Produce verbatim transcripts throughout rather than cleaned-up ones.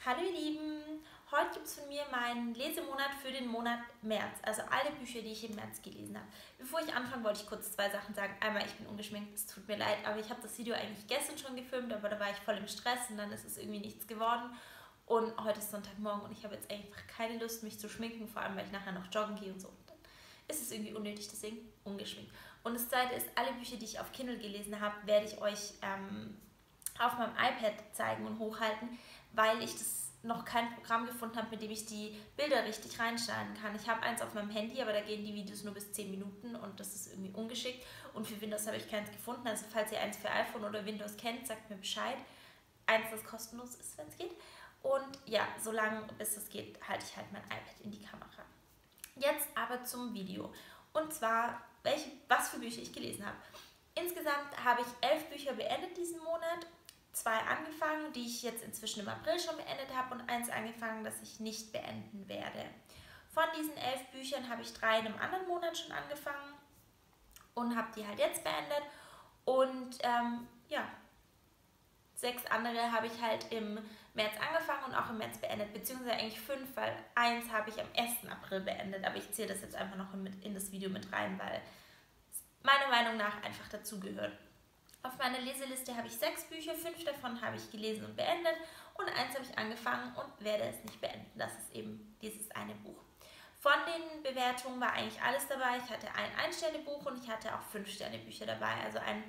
Hallo ihr Lieben, heute gibt es von mir meinen Lesemonat für den Monat März, also alle Bücher, die ich im März gelesen habe. Bevor ich anfange, wollte ich kurz zwei Sachen sagen. Einmal, ich bin ungeschminkt, es tut mir leid, aber ich habe das Video eigentlich gestern schon gefilmt, aber da war ich voll im Stress und dann ist es irgendwie nichts geworden. Und heute ist Sonntagmorgen und ich habe jetzt einfach keine Lust, mich zu schminken, vor allem, weil ich nachher noch joggen gehe und so. Und dann ist es irgendwie unnötig, deswegen ungeschminkt. Und das Zweite ist, alle Bücher, die ich auf Kindle gelesen habe, werde ich euch ähm, auf meinem iPad zeigen und hochhalten, weil ich das noch kein Programm gefunden habe, mit dem ich die Bilder richtig reinschneiden kann. Ich habe eins auf meinem Handy, aber da gehen die Videos nur bis zehn Minuten und das ist irgendwie ungeschickt. Und für Windows habe ich keins gefunden. Also falls ihr eins für iPhone oder Windows kennt, sagt mir Bescheid. Eins, das kostenlos ist, wenn es geht. Und ja, solange bis es geht, halte ich halt mein iPad in die Kamera. Jetzt aber zum Video. Und zwar, welche, was für Bücher ich gelesen habe. Insgesamt habe ich elf Bücher beendet diesen Monat. Zwei angefangen, die ich jetzt inzwischen im April schon beendet habe und eins angefangen, das ich nicht beenden werde. Von diesen elf Büchern habe ich drei in einem anderen Monat schon angefangen und habe die halt jetzt beendet. Und ähm, ja, sechs andere habe ich halt im März angefangen und auch im März beendet, beziehungsweise eigentlich fünf, weil eins habe ich am ersten April beendet, aber ich zähle das jetzt einfach noch in, in das Video mit rein, weil es meiner Meinung nach einfach dazugehört. Auf meiner Leseliste habe ich sechs Bücher, fünf davon habe ich gelesen und beendet und eins habe ich angefangen und werde es nicht beenden. Das ist eben dieses eine Buch. Von den Bewertungen war eigentlich alles dabei. Ich hatte ein Ein-Sterne-Buch und ich hatte auch Fünf-Sterne-Bücher dabei. Also ein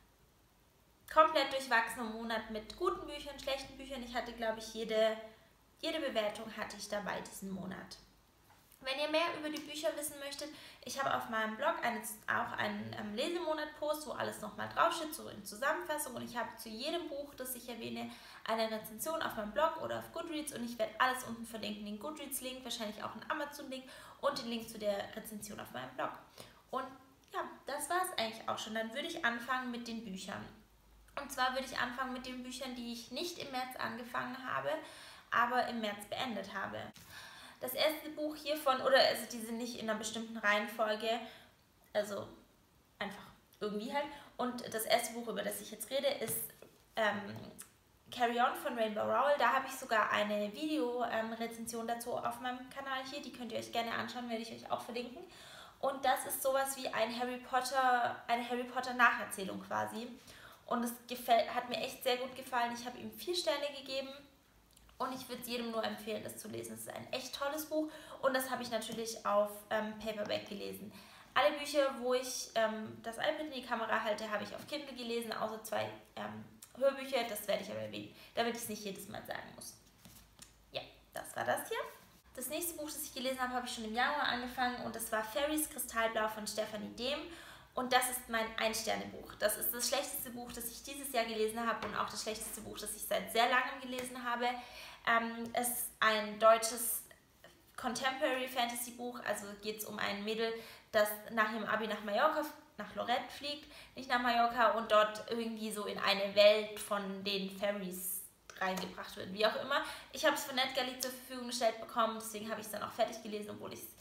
komplett durchwachsener Monat mit guten Büchern, schlechten Büchern. Ich hatte, glaube ich, jede, jede Bewertung hatte ich dabei diesen Monat. Wenn ihr mehr über die Bücher wissen möchtet, ich habe auf meinem Blog eine, auch einen ähm, Lesemonat-Post, wo alles nochmal draufsteht, so in Zusammenfassung. Und ich habe zu jedem Buch, das ich erwähne, eine Rezension auf meinem Blog oder auf Goodreads. Und ich werde alles unten verlinken, den Goodreads-Link, wahrscheinlich auch einen Amazon-Link und den Link zu der Rezension auf meinem Blog. Und ja, das war es eigentlich auch schon. Dann würde ich anfangen mit den Büchern. Und zwar würde ich anfangen mit den Büchern, die ich nicht im März angefangen habe, aber im März beendet habe. Das erste Buch hiervon, oder also die sind nicht in einer bestimmten Reihenfolge, also einfach irgendwie halt. Und das erste Buch, über das ich jetzt rede, ist ähm, Carry On von Rainbow Rowell. Da habe ich sogar eine Video-Rezension dazu auf meinem Kanal hier, die könnt ihr euch gerne anschauen, werde ich euch auch verlinken. Und das ist sowas wie ein Harry Potter, eine Harry Potter Nacherzählung quasi. Und es gefällt, hat mir echt sehr gut gefallen. Ich habe ihm vier Sterne gegeben. Und ich würde es jedem nur empfehlen, das zu lesen. Es ist ein echt tolles Buch und das habe ich natürlich auf ähm, Paperback gelesen. Alle Bücher, wo ich ähm, das iPad in die Kamera halte, habe ich auf Kindle gelesen, außer zwei ähm, Hörbücher. Das werde ich aber erwähnen, damit ich es nicht jedes Mal sagen muss. Ja, das war das hier. Das nächste Buch, das ich gelesen habe, habe ich schon im Januar angefangen und das war Fairies Kristallblau von Stephanie Dehm. Und das ist mein Ein-Sterne-Buch. Das ist das schlechteste Buch, das ich dieses Jahr gelesen habe und auch das schlechteste Buch, das ich seit sehr langem gelesen habe. Ähm, es ist ein deutsches Contemporary Fantasy Buch, also geht es um ein Mädel, das nach ihrem Abi nach Mallorca, nach Lorette fliegt, nicht nach Mallorca und dort irgendwie so in eine Welt von den Fairies reingebracht wird, wie auch immer. Ich habe es von NetGalley zur Verfügung gestellt bekommen, deswegen habe ich es dann auch fertig gelesen, obwohl ich es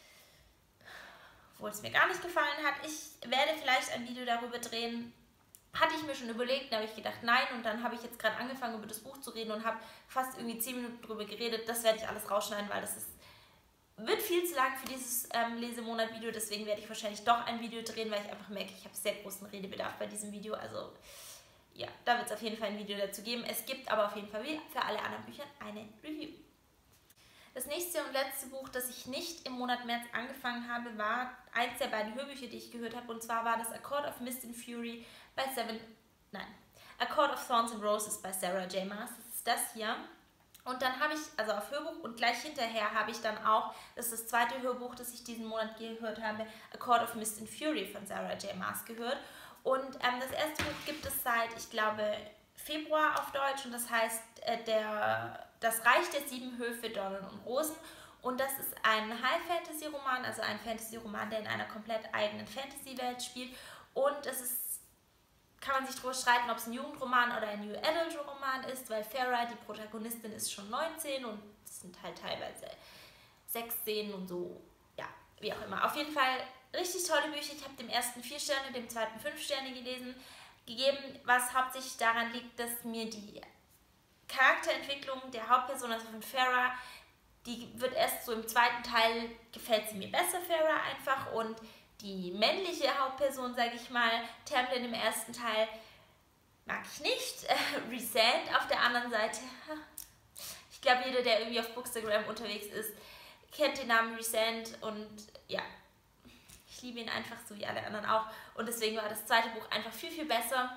obwohl es mir gar nicht gefallen hat. Ich werde vielleicht ein Video darüber drehen. Hatte ich mir schon überlegt, da habe ich gedacht, nein. Und dann habe ich jetzt gerade angefangen, über das Buch zu reden und habe fast irgendwie zehn Minuten drüber geredet. Das werde ich alles rausschneiden, weil das ist, wird viel zu lang für dieses ähm, Lesemonat-Video. Deswegen werde ich wahrscheinlich doch ein Video drehen, weil ich einfach merke, ich habe sehr großen Redebedarf bei diesem Video. Also ja, da wird es auf jeden Fall ein Video dazu geben. Es gibt aber auf jeden Fall wie für alle anderen Bücher eine Review. Das nächste und letzte Buch, das ich nicht im Monat März angefangen habe, war eins der beiden Hörbücher, die ich gehört habe. Und zwar war das A Court of Mist and Fury bei Seven... Nein. A Court of Thorns and Roses bei Sarah J. Maas. Das ist das hier. Und dann habe ich, also auf Hörbuch und gleich hinterher habe ich dann auch, das ist das zweite Hörbuch, das ich diesen Monat gehört habe, A Court of Mist and Fury von Sarah J. Maas gehört. Und ähm, das erste Buch gibt es seit, ich glaube, Februar auf Deutsch und das heißt äh, der, Das Reich der sieben Höfe, Dornen und Rosen und das ist ein High-Fantasy-Roman, also ein Fantasy-Roman, der in einer komplett eigenen Fantasy-Welt spielt und es ist, kann man sich darüber streiten, ob es ein Jugendroman oder ein New Adult-Roman ist, weil Farah, die Protagonistin, ist schon neunzehn und es sind halt teilweise sechs Szenen und so, ja, wie auch immer. Auf jeden Fall richtig tolle Bücher, ich habe dem ersten vier Sterne, dem zweiten fünf Sterne gelesen, gegeben, was hauptsächlich daran liegt, dass mir die Charakterentwicklung der Hauptperson, also von Farah, die wird erst so im zweiten Teil, gefällt sie mir besser, Farah einfach, und die männliche Hauptperson, sage ich mal, Tamlin im ersten Teil, mag ich nicht. Äh, Rhysand auf der anderen Seite, ich glaube, jeder, der irgendwie auf Bookstagram unterwegs ist, kennt den Namen Rhysand, und ja, ich liebe ihn einfach so wie alle anderen auch, und deswegen war das zweite Buch einfach viel, viel besser.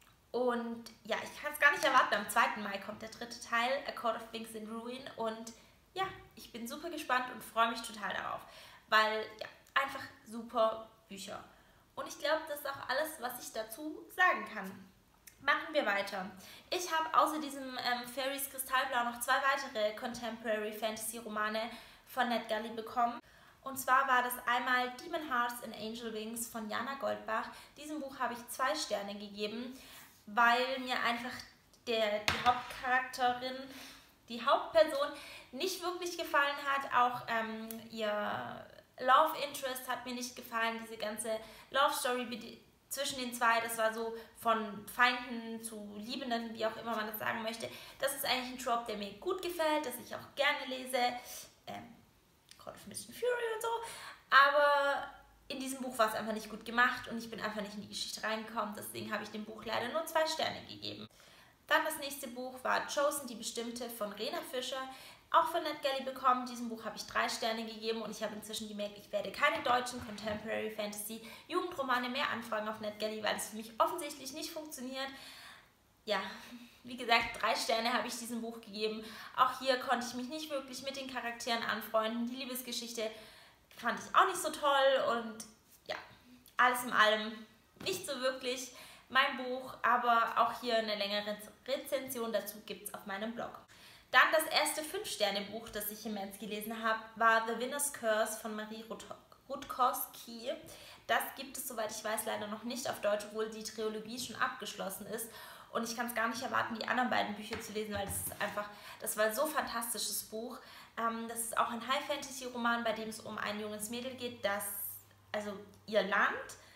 Und ja, ich kann es gar nicht erwarten, am zweiten Mai kommt der dritte Teil, A Court of Wings in Ruin, und ja, ich bin super gespannt und freue mich total darauf, weil ja, einfach super Bücher. Und ich glaube, das ist auch alles, was ich dazu sagen kann. Machen wir weiter. Ich habe außer diesem ähm, Fairies Kristallblau noch zwei weitere Contemporary Fantasy Romane von NetGalley bekommen. Und zwar war das einmal Demon Hearts and Angel Wings von Jana Goldbach. Diesem Buch habe ich zwei Sterne gegeben, weil mir einfach der, die Hauptcharakterin, die Hauptperson nicht wirklich gefallen hat. Auch ähm, ihr Love Interest hat mir nicht gefallen. Diese ganze Love Story zwischen den zwei, das war so von Feinden zu Liebenden, wie auch immer man das sagen möchte. Das ist eigentlich ein Trope, der mir gut gefällt, das ich auch gerne lese. Ähm, Court of Mist and Fury und so. Aber in diesem Buch war es einfach nicht gut gemacht und ich bin einfach nicht in die Geschichte reingekommen. Deswegen habe ich dem Buch leider nur zwei Sterne gegeben. Dann das nächste Buch war Chosen, die Bestimmte von Rena Fischer, auch von NetGalley bekommen. Diesem Buch habe ich drei Sterne gegeben und ich habe inzwischen gemerkt, ich werde keine deutschen Contemporary Fantasy Jugendromane mehr anfragen auf NetGalley, weil es für mich offensichtlich nicht funktioniert. Ja, wie gesagt, drei Sterne habe ich diesem Buch gegeben. Auch hier konnte ich mich nicht wirklich mit den Charakteren anfreunden. Die Liebesgeschichte fand ich auch nicht so toll und ja, alles in allem nicht so wirklich mein Buch, aber auch hier eine längere Rezension dazu gibt es auf meinem Blog. Dann das erste fünf Sterne Buch, das ich im März gelesen habe, war The Winner's Curse von Marie Rutkowski. Das gibt es, soweit ich weiß, leider noch nicht auf Deutsch, obwohl die Trilogie schon abgeschlossen ist. Und ich kann es gar nicht erwarten, die anderen beiden Bücher zu lesen, weil das ist einfach, das war so ein fantastisches Buch. Ähm, das ist auch ein High-Fantasy-Roman, bei dem es um ein junges Mädel geht, das, also ihr Land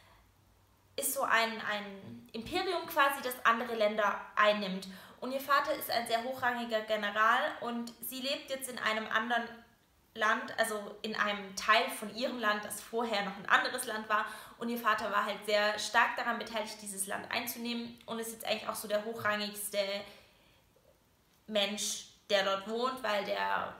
ist so ein, ein Imperium quasi, das andere Länder einnimmt. Und ihr Vater ist ein sehr hochrangiger General und sie lebt jetzt in einem anderen Land, also in einem Teil von ihrem Land, das vorher noch ein anderes Land war. Und ihr Vater war halt sehr stark daran beteiligt, dieses Land einzunehmen und ist jetzt eigentlich auch so der hochrangigste Mensch, der dort wohnt, weil der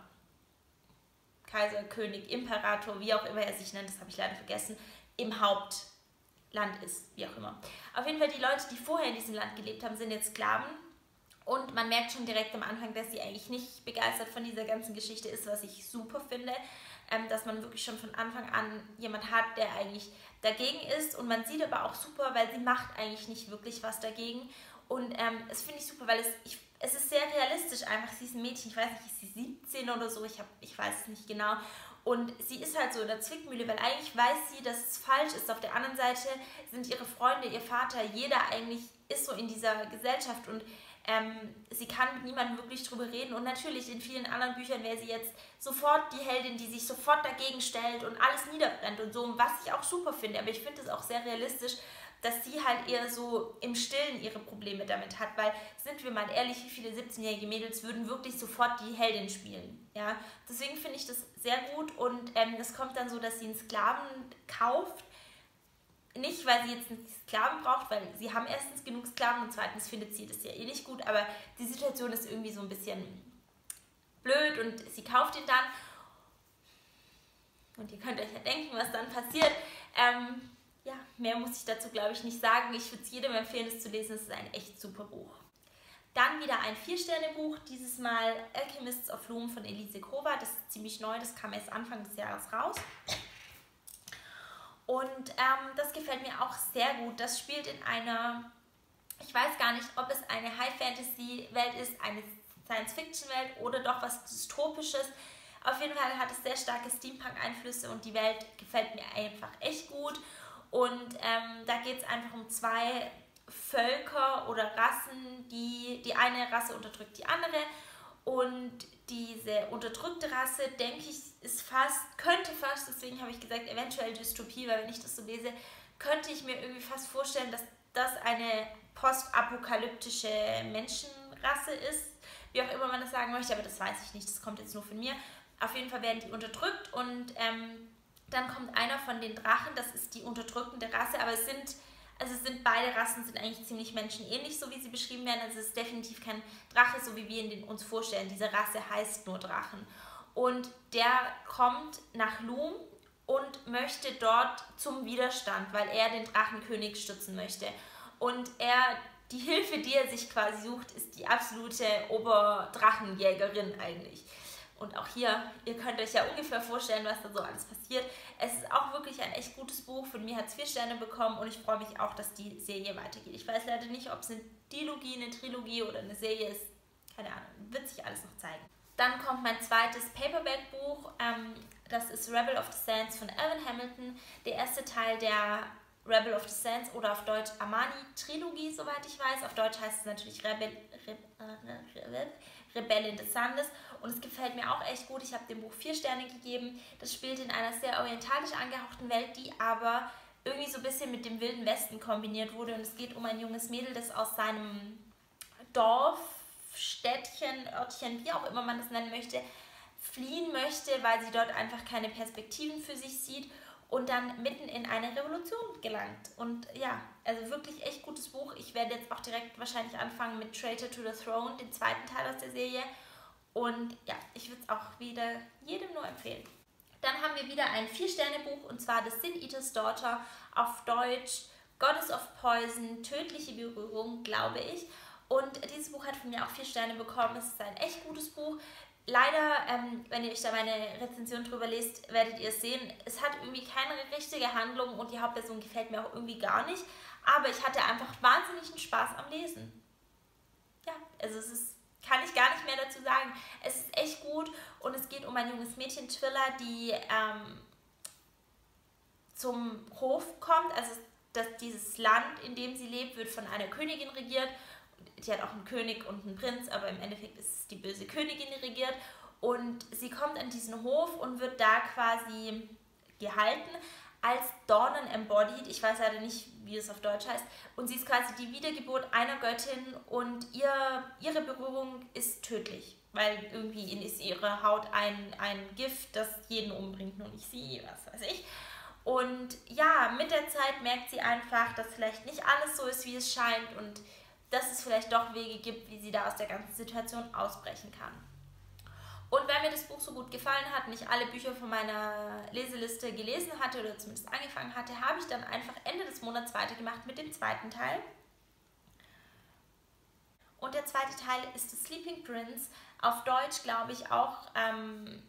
Kaiser, König, Imperator, wie auch immer er sich nennt, das habe ich leider vergessen, im Hauptland ist, wie auch immer. Auf jeden Fall, die Leute, die vorher in diesem Land gelebt haben, sind jetzt Sklaven. Und man merkt schon direkt am Anfang, dass sie eigentlich nicht begeistert von dieser ganzen Geschichte ist, was ich super finde. Ähm, dass man wirklich schon von Anfang an jemand hat, der eigentlich dagegen ist. Und man sieht aber auch super, weil sie macht eigentlich nicht wirklich was dagegen. Und ähm, das finde ich super, weil es, ich, es ist sehr realistisch einfach. Sie ist ein Mädchen, ich weiß nicht, ist sie siebzehn oder so, ich, hab, ich weiß es nicht genau. Und sie ist halt so in der Zwickmühle, weil eigentlich weiß sie, dass es falsch ist. Auf der anderen Seite sind ihre Freunde, ihr Vater, jeder eigentlich ist so in dieser Gesellschaft und Ähm, sie kann mit niemandem wirklich drüber reden und natürlich in vielen anderen Büchern wäre sie jetzt sofort die Heldin, die sich sofort dagegen stellt und alles niederbrennt und so, was ich auch super finde, aber ich finde es auch sehr realistisch, dass sie halt eher so im Stillen ihre Probleme damit hat, weil, sind wir mal ehrlich, wie viele siebzehnjährige Mädels würden wirklich sofort die Heldin spielen, ja, deswegen finde ich das sehr gut und ähm, es kommt dann so, dass sie einen Sklaven kauft. Nicht, weil sie jetzt einen Sklaven braucht, weil sie haben erstens genug Sklaven und zweitens findet sie das ja eh nicht gut, aber die Situation ist irgendwie so ein bisschen blöd und sie kauft ihn dann und ihr könnt euch ja denken, was dann passiert. Ähm, ja, mehr muss ich dazu, glaube ich, nicht sagen. Ich würde es jedem empfehlen, das zu lesen. Es ist ein echt super Buch. Dann wieder ein Vier-Sterne-Buch, dieses Mal Alchemists of Loom von Elise Kova. Das ist ziemlich neu, das kam erst Anfang des Jahres raus. Und ähm, das gefällt mir auch sehr gut. Das spielt in einer, ich weiß gar nicht, ob es eine High-Fantasy-Welt ist, eine Science-Fiction-Welt oder doch was Dystopisches. Auf jeden Fall hat es sehr starke Steampunk-Einflüsse und die Welt gefällt mir einfach echt gut. Und ähm, da geht es einfach um zwei Völker oder Rassen, die die eine Rasse unterdrückt die andere. Und diese unterdrückte Rasse, denke ich, ist fast, könnte fast, deswegen habe ich gesagt, eventuell Dystopie, weil wenn ich das so lese, könnte ich mir irgendwie fast vorstellen, dass das eine postapokalyptische Menschenrasse ist. wie auch immer man das sagen möchte, aber das weiß ich nicht, das kommt jetzt nur von mir. Auf jeden Fall werden die unterdrückt und ähm, dann kommt einer von den Drachen, das ist die unterdrückende Rasse, aber es sind, also es sind beide Rassen sind eigentlich ziemlich menschenähnlich, so wie sie beschrieben werden. Also es ist definitiv kein Drache, so wie wir ihn den uns vorstellen. Diese Rasse heißt nur Drachen. Und der kommt nach Luhm und möchte dort zum Widerstand, weil er den Drachenkönig stützen möchte. Und er, die Hilfe, die er sich quasi sucht, ist die absolute Oberdrachenjägerin eigentlich. Und auch hier, ihr könnt euch ja ungefähr vorstellen, was da so alles passiert. Es ist auch wirklich ein echt gutes Buch. Von mir hat es vier Sterne bekommen und ich freue mich auch, dass die Serie weitergeht. Ich weiß leider nicht, ob es eine Dilogie, eine Trilogie oder eine Serie ist. Keine Ahnung, wird sich alles noch zeigen. Dann kommt mein zweites Paperback-Buch. Ähm, das ist Rebel of the Sands von Alvin Hamilton. Der erste Teil der Rebel of the Sands oder auf Deutsch Amani-Trilogie, soweit ich weiß. Auf Deutsch heißt es natürlich Rebel, Rebel, Rebellin des Sandes und es gefällt mir auch echt gut. Ich habe dem Buch vier Sterne gegeben. Das spielt in einer sehr orientalisch angehauchten Welt, die aber irgendwie so ein bisschen mit dem Wilden Westen kombiniert wurde und es geht um ein junges Mädel, das aus seinem Dorf, Städtchen, Örtchen, wie auch immer man das nennen möchte, fliehen möchte, weil sie dort einfach keine Perspektiven für sich sieht und dann mitten in eine Revolution gelangt. Und ja, also wirklich echt gutes Buch. Ich werde jetzt auch direkt wahrscheinlich anfangen mit Traitor to the Throne, den zweiten Teil aus der Serie. Und ja, ich würde es auch wieder jedem nur empfehlen. Dann haben wir wieder ein Vier-Sterne-Buch und zwar The Sin Eater's Daughter, auf Deutsch Goddess of Poison, tödliche Berührung, glaube ich. Und dieses Buch hat von mir auch vier Sterne bekommen. Es ist ein echt gutes Buch. Leider, ähm, wenn ihr euch da meine Rezension drüber lest, werdet ihr es sehen, es hat irgendwie keine richtige Handlung und die Hauptperson gefällt mir auch irgendwie gar nicht. Aber ich hatte einfach wahnsinnigen Spaß am Lesen. Ja, also es ist, kann ich gar nicht mehr dazu sagen. Es ist echt gut und es geht um ein junges Mädchen, Twilla, die ähm, zum Hof kommt. Also dass dieses Land, in dem sie lebt, wird von einer Königin regiert. Die hat auch einen König und einen Prinz, aber im Endeffekt ist es die böse Königin, die regiert. Und sie kommt an diesen Hof und wird da quasi gehalten als Dornen embodied. Ich weiß leider nicht, wie es auf Deutsch heißt. Und sie ist quasi die Wiedergeburt einer Göttin und ihr, ihre Berührung ist tödlich. Weil irgendwie ist ihre Haut ein, ein Gift, das jeden umbringt, nur nicht sie, was weiß ich. Und ja, mit der Zeit merkt sie einfach, dass vielleicht nicht alles so ist, wie es scheint und dass es vielleicht doch Wege gibt, wie sie da aus der ganzen Situation ausbrechen kann. Und weil mir das Buch so gut gefallen hat und ich alle Bücher von meiner Leseliste gelesen hatte oder zumindest angefangen hatte, habe ich dann einfach Ende des Monats weitergemacht mit dem zweiten Teil. Und der zweite Teil ist The Sleeping Prince. Auf Deutsch glaube ich auch ähm,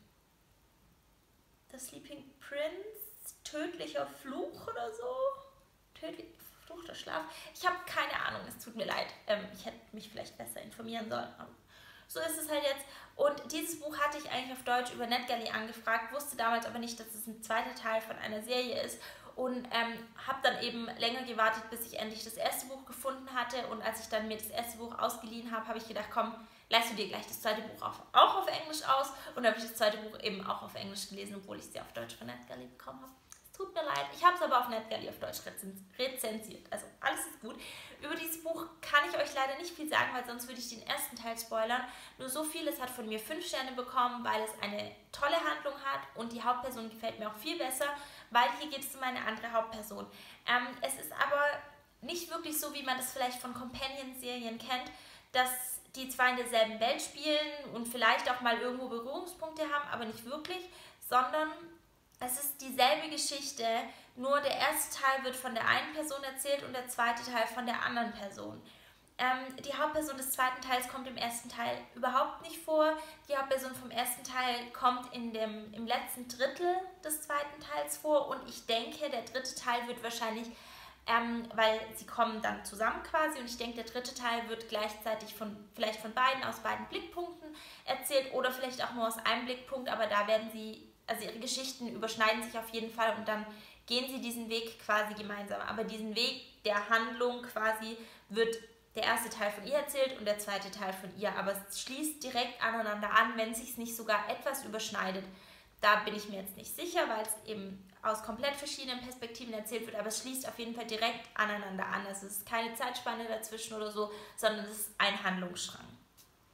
The Sleeping Prince, tödlicher Fluch oder so. Tödlich, verfluchter Schlaf. Ich habe keine Ahnung, es tut mir leid. Ähm, ich hätte mich vielleicht besser informieren sollen. Aber so ist es halt jetzt. Und dieses Buch hatte ich eigentlich auf Deutsch über NetGalley angefragt, wusste damals aber nicht, dass es ein zweiter Teil von einer Serie ist. Und ähm, habe dann eben länger gewartet, bis ich endlich das erste Buch gefunden hatte. Und als ich dann mir das erste Buch ausgeliehen habe, habe ich gedacht, komm, leihst du dir gleich das zweite Buch auf, auch auf Englisch aus. Und dann habe ich das zweite Buch eben auch auf Englisch gelesen, obwohl ich es ja auf Deutsch von NetGalley bekommen habe. Tut mir leid, ich habe es aber auf NetGalley auf Deutsch rezensiert. Also alles ist gut. Über dieses Buch kann ich euch leider nicht viel sagen, weil sonst würde ich den ersten Teil spoilern. Nur so viel, es hat von mir fünf Sterne bekommen, weil es eine tolle Handlung hat und die Hauptperson gefällt mir auch viel besser, weil hier geht es um eine andere Hauptperson. Ähm, es ist aber nicht wirklich so, wie man das vielleicht von Companion-Serien kennt, dass die zwar in derselben Welt spielen und vielleicht auch mal irgendwo Berührungspunkte haben, aber nicht wirklich, sondern es ist dieselbe Geschichte, nur der erste Teil wird von der einen Person erzählt und der zweite Teil von der anderen Person. Ähm, die Hauptperson des zweiten Teils kommt im ersten Teil überhaupt nicht vor. Die Hauptperson vom ersten Teil kommt in dem, im letzten Drittel des zweiten Teils vor und ich denke, der dritte Teil wird wahrscheinlich, ähm, weil sie kommen dann zusammen quasi und ich denke, der dritte Teil wird gleichzeitig von vielleicht von beiden aus beiden Blickpunkten erzählt oder vielleicht auch nur aus einem Blickpunkt, aber da werden sie, also ihre Geschichten überschneiden sich auf jeden Fall und dann gehen sie diesen Weg quasi gemeinsam. Aber diesen Weg der Handlung quasi wird der erste Teil von ihr erzählt und der zweite Teil von ihr. Aber es schließt direkt aneinander an, wenn es sich nicht sogar etwas überschneidet. Da bin ich mir jetzt nicht sicher, weil es eben aus komplett verschiedenen Perspektiven erzählt wird. Aber es schließt auf jeden Fall direkt aneinander an. Also es ist keine Zeitspanne dazwischen oder so, sondern es ist ein Handlungsstrang.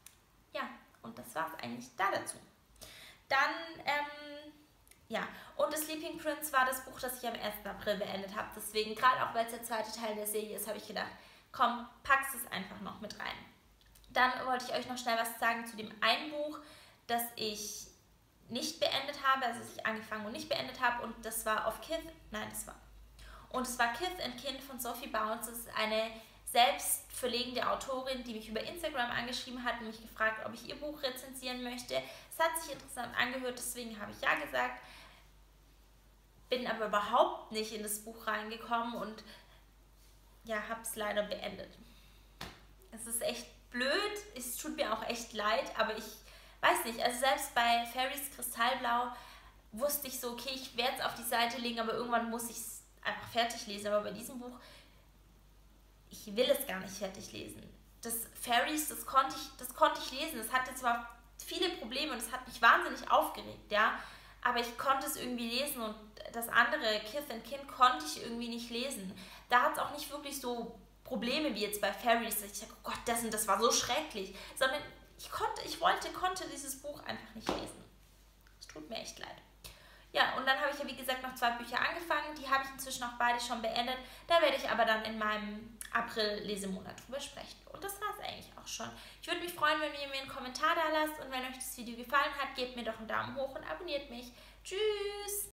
ja, und das war es eigentlich da dazu. Dann, ähm, ja, und The Sleeping Prince war das Buch, das ich am ersten April beendet habe. Deswegen, gerade auch weil es der zweite Teil der Serie ist, habe ich gedacht, komm, packst es einfach noch mit rein. Dann wollte ich euch noch schnell was sagen zu dem einen Buch, das ich nicht beendet habe, also das ich angefangen und nicht beendet habe, und das war Of Kith, nein, das war, und es war Kith and Kin von Sophie Bounds. Das ist eine selbstverlegende Autorin, die mich über Instagram angeschrieben hat und mich gefragt, ob ich ihr Buch rezensieren möchte. Es hat sich interessant angehört, deswegen habe ich ja gesagt, bin aber überhaupt nicht in das Buch reingekommen und ja, habe es leider beendet. Es ist echt blöd, es tut mir auch echt leid, aber ich weiß nicht, also selbst bei Fairies Kristallblau wusste ich so, okay, ich werde es auf die Seite legen, aber irgendwann muss ich es einfach fertig lesen. Aber bei diesem Buch, ich will es gar nicht fertig lesen. Das Fairies, das konnte ich, das konnte ich lesen. Es hatte zwar viele Probleme und es hat mich wahnsinnig aufgeregt, ja, aber ich konnte es irgendwie lesen, und das andere, Kith and Kin, konnte ich irgendwie nicht lesen. Da hat es auch nicht wirklich so Probleme wie jetzt bei Fairies, dass ich sage, oh Gott, das und das war so schrecklich, sondern ich konnte, ich wollte, konnte dieses Buch einfach nicht lesen. Es tut mir echt leid. Ja, und dann habe ich ja wie gesagt noch zwei Bücher angefangen, die habe ich inzwischen auch beide schon beendet. Da werde ich aber dann in meinem April-Lesemonat drüber sprechen. Und das war es eigentlich auch schon. Ich würde mich freuen, wenn ihr mir einen Kommentar da lasst, und wenn euch das Video gefallen hat, gebt mir doch einen Daumen hoch und abonniert mich. Tschüss!